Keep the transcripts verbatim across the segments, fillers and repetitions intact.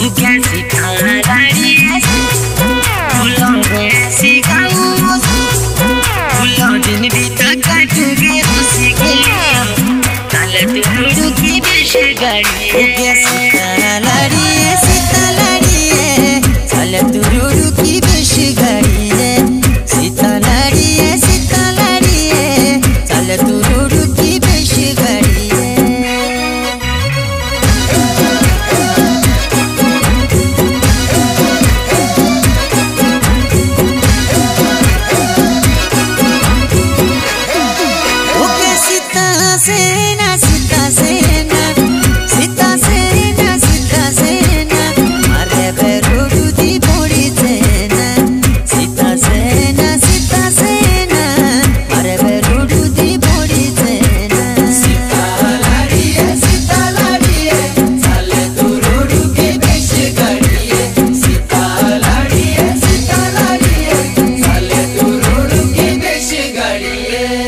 कैसी थारी फूलों में सिखाऊं फूलों दिन बीता काटूंगी उसी के लिए काले तुरु की बेश गाड़ी कैसी थारी सीता लाड़ी है काले तुरु की बेश गाड़ी है सीता लाड़ी है सीता लाड़ी है काले तुरु की बेश गाड़ी है सेना सीता सेना सीता सेना सीता सेना मारे बेरोडू दी बोड़ी सेना सीता सेना सीता सेना मारे बेरोडू दी बोड़ी सेना सीता लाड़ी है सीता लाड़ी है साले तू रोडू की बेश गाड़ी है सीता लाड़ी है सीता लाड़ी है साले तू रोडू की बेश गाड़ी है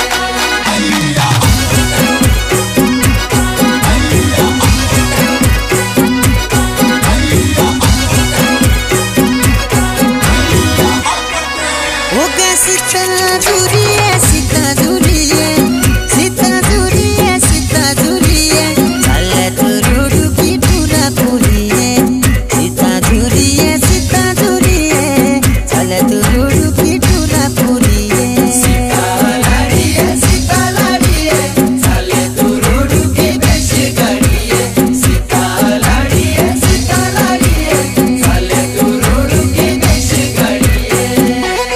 सीता दूरी है सीता दूरी है सीता दूरी है सीता दूरी है चले तो रोडू की पूरा पूरी है सीता दूरी है सीता दूरी है चले तो रोडू की पूरा पूरी है सीता लाड़ी है सीता लाड़ी है चले तो रोडू की बेश गाड़ी है सीता लाड़ी है सीता लाड़ी है चले तो रोडू की बेश गाड़ी है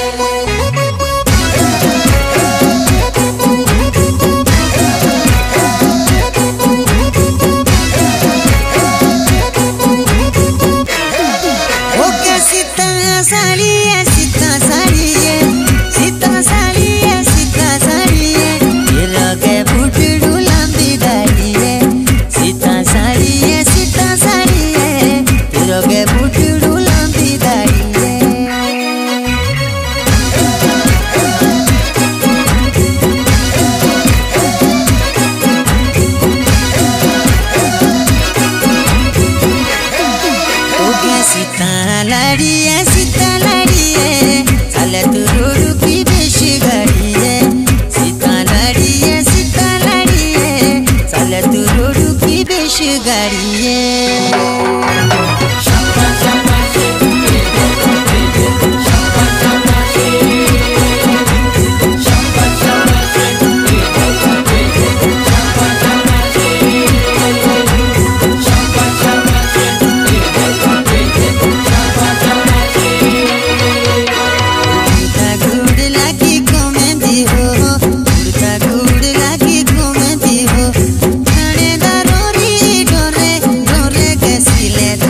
सीता साड़ी है सीता साड़ी है सीता साड़ी है सीता साड़ी है तेरा के बुटड़ू लंबी दाढ़ी है सीता साड़ी है सीता साड़ी है तेरा के बुटड़ू लंबी दाढ़ी है सीता लाड़ी है सीता लाड़ी है चले तू रोडू की बेश गाड़ी है सीता लाड़ी है सीता लाड़ी है चले तू रोडू की बेश गाड़ी है ले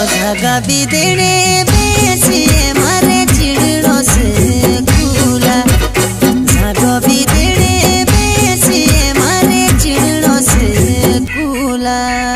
जगह भी देने बेसिए मारे चिड़ो से कूला जगह भी देने बेसिए मारे चिड़ो से कूला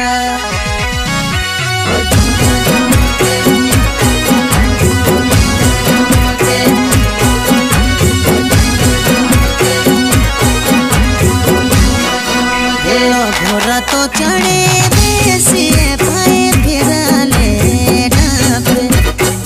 घोड़ा तो चढ़े बेसिए पाए फिराले डाप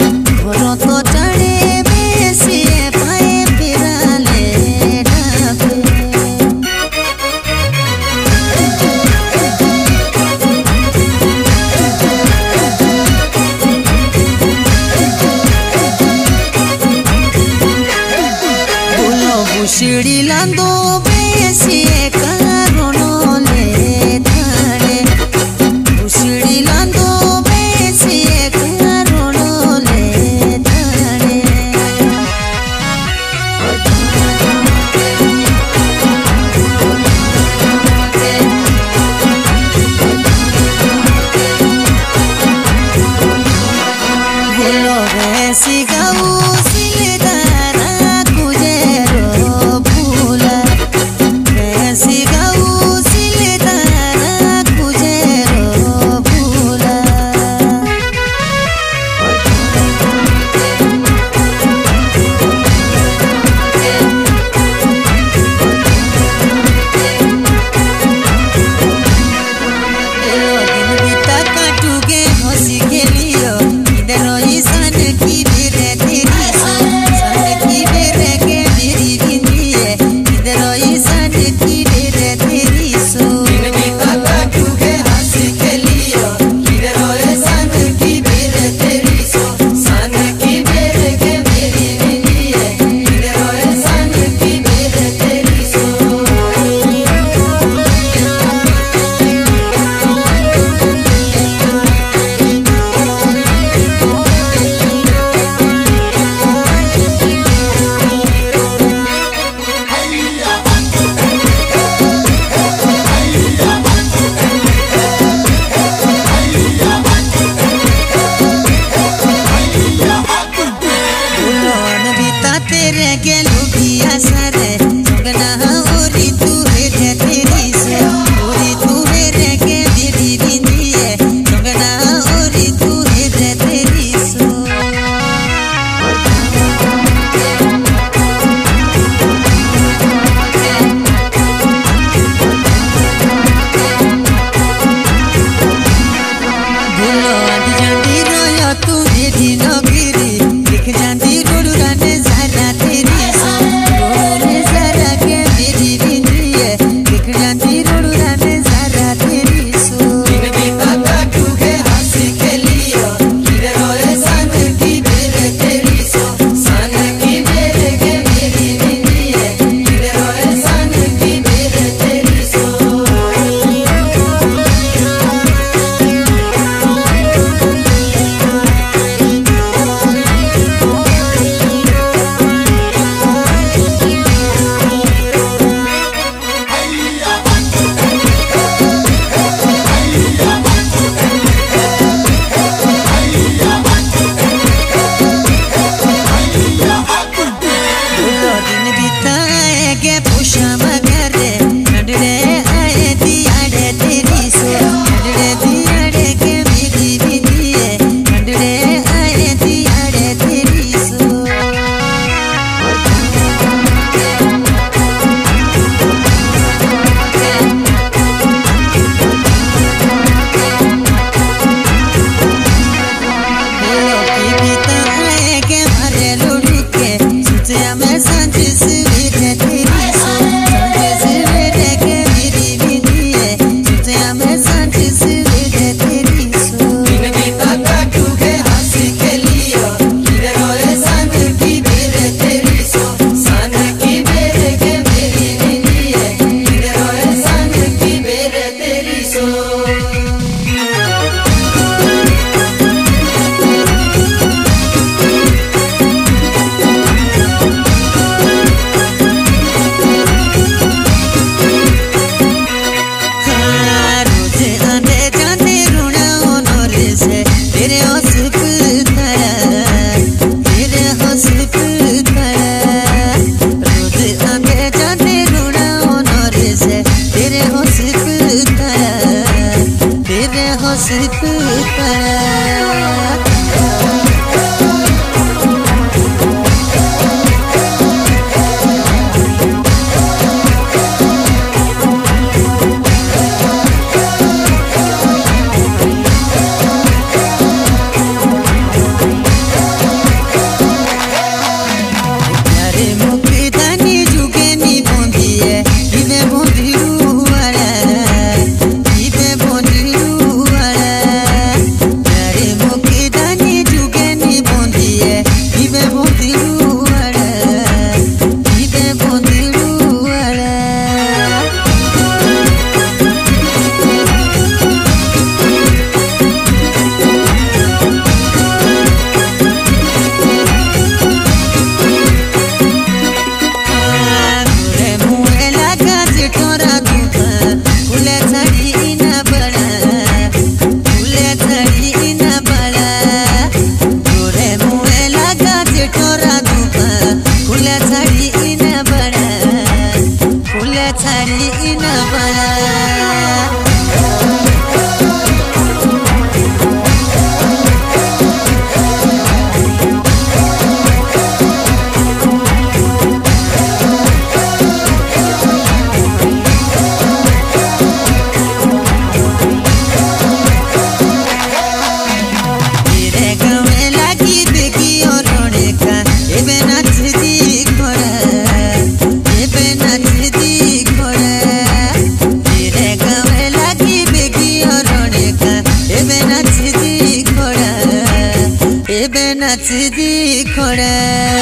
नचदी खोड़ा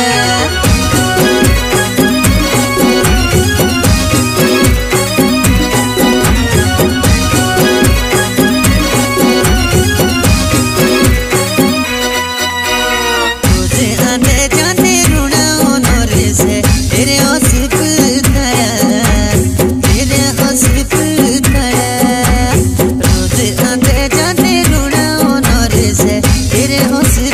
तुझे आने जाने रूना होनोरे से तेरे होशिप ताया तेरे होशिप ताया तुझे आने जाने रूना होनोरे से तेरे होशिप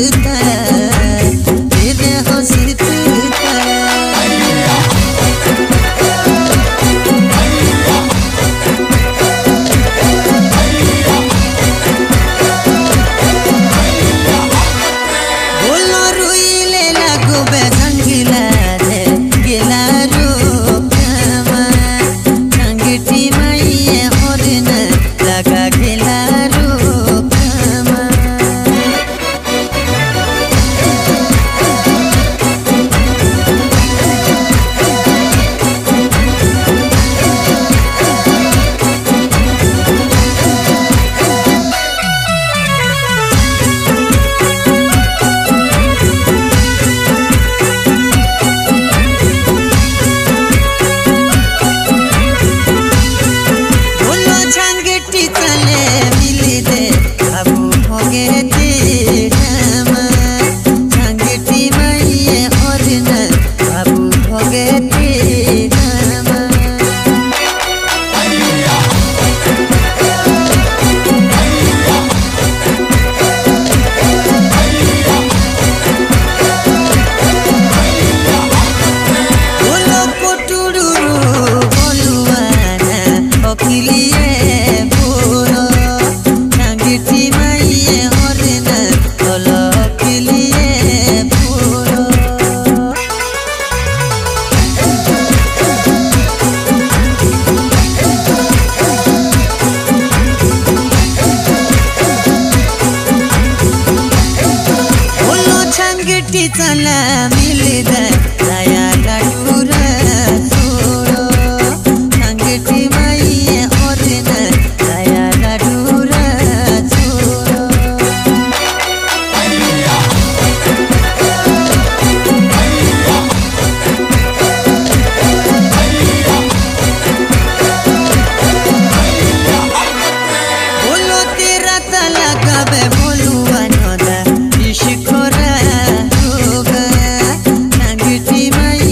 चला मिले दया लटूरा छोड़ो संगठी माई और न दया लटूरा छोड़ो बोलो तेरा तला कबे बोलुआ नोदा इश्क खोरा my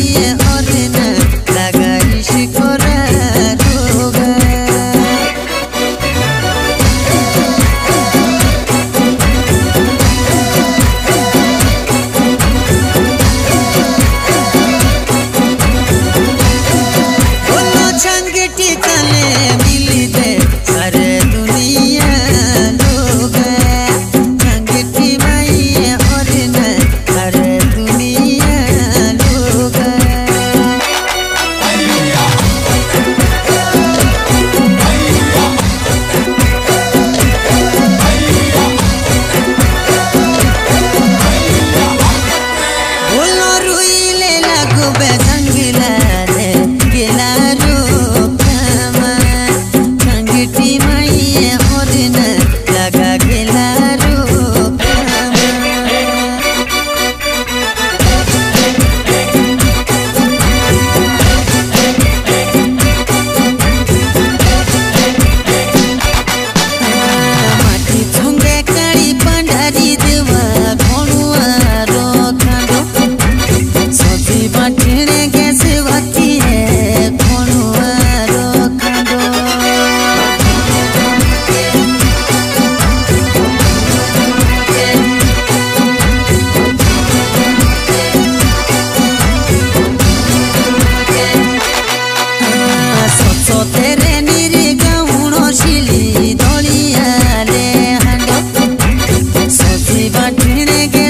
फिरने के